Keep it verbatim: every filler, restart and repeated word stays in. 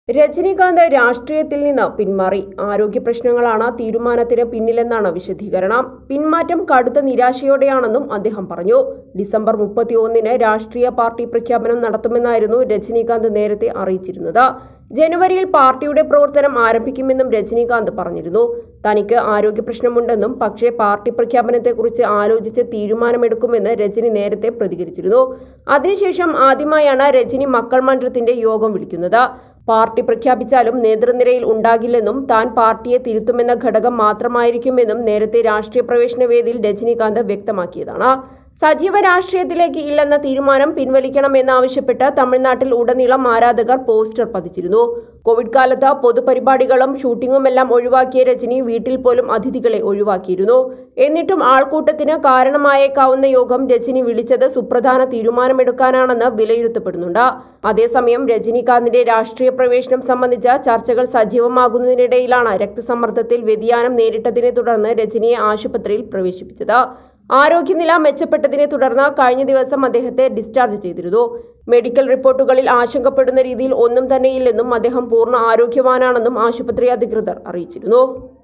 രജനികാന്ത് രാഷ്ട്രീയത്തിൽ നിന്ന് പിന്മാറി. ആരോഗ്യ പ്രശ്നങ്ങളാണ് തീരുമാനത്തിന് പിന്നിലെന്നാണ് വിശദീകരണം. പിന്മാറ്റം കടുത്ത നിരാശയോടെയാണെന്നും അദ്ദേഹം പറഞ്ഞു. ഡിസംബർ മുപ്പത്തിയൊന്നിന് രാഷ്ട്രീയ പാർട്ടി പ്രഖ്യാപനം നടത്തുമെന്നായിരുന്നു രജനികാന്ത് നേരത്തെ അറിയിച്ചിരുന്നത്. ജനുവരിയിൽ പാർട്ടിയുടെ പ്രവർത്തനം ആരംഭിക്കുമെന്നും രജനികാന്ത് പറഞ്ഞിരുന്നു. തനിക്ക് ആരോഗ്യ പ്രശ്നമുണ്ടെന്നും പക്ഷേ പാർട്ടി പ്രഖ്യാപനത്തെക്കുറിച്ച് ആലോചിച്ച് തീരുമാനമെടുക്കുമെന്ന് രജനി നേരത്തെ പ്രതികരിച്ചിരുന്നു. അതിനുശേഷം ആദ്യമായാണ് രജനി മക്കൾ മன்றത്തിന്റെ യോഗം വിളിക്കുന്നത്. പാർട്ടി പ്രഖ്യാപിച്ചാലും നേതൃനിരയിൽ ഉണ്ടാകില്ലെന്നും താൻ പാർട്ടിയെ തിരുത്തുമെന്ന ഘടകം മാത്രമായിരിക്കുമെന്നും നേരത്തെ രാഷ്ട്രീയ പ്രവേശന വേദിയിൽ രജനികാന്ത് വ്യക്തമാക്കിയതാണ്. സജീവ രാഷ്ട്രീയത്തിലേക്ക് ഇല്ലെന്ന തീരുമാനം പിൻവലിക്കണമെന്നാവശ്യപ്പെട്ട് തമിഴ്നാട്ടിൽ ഉടനീളം ആരാധകർ പോസ്റ്റർ പതിച്ചിരുന്നു. കോവിഡ് കാലത്ത് പൊതുപരിപാടികളും ഷൂട്ടിംഗുമെല്ലാം ഒഴിവാക്കിയ രജനി വീട്ടിൽ പോലും അതിഥികളെ ഒഴിവാക്കിയിരുന്നു. എന്നിട്ടും ആൾക്കൂട്ടത്തിന് കാരണമായേക്കാവുന്ന യോഗം രജനി വിളിച്ചത് സുപ്രധാന തീരുമാനമെടുക്കാനാണെന്ന് വിലയിരുത്തപ്പെടുന്നുണ്ട്. അതേസമയം രജനികാന്തിന്റെ രാഷ്ട്രീയ പ്രവേശനം സംബന്ധിച്ച ചർച്ചകൾ സജീവമാകുന്നതിനിടയിലാണ് രക്തസമ്മർദ്ദത്തിൽ വ്യതിയാനം നേരിട്ടതിനെ തുടർന്ന് രജനിയെ ആശുപത്രിയിൽ പ്രവേശിപ്പിച്ചത്. ആരോഗ്യനില മെച്ചപ്പെട്ടതിനെ തുടർന്ന് കഴിഞ്ഞ ദിവസം അദ്ദേഹത്തെ ഡിസ്ചാർജ് ചെയ്തിരുന്നു. മെഡിക്കൽ റിപ്പോർട്ടുകളിൽ ആശങ്കപ്പെടുന്ന രീതിയിൽ ഒന്നും തന്നെയില്ലെന്നും അദ്ദേഹം പൂർണ്ണ ആരോഗ്യവാനാണെന്നും ആശുപത്രി അധികൃതർ അറിയിച്ചിരുന്നു.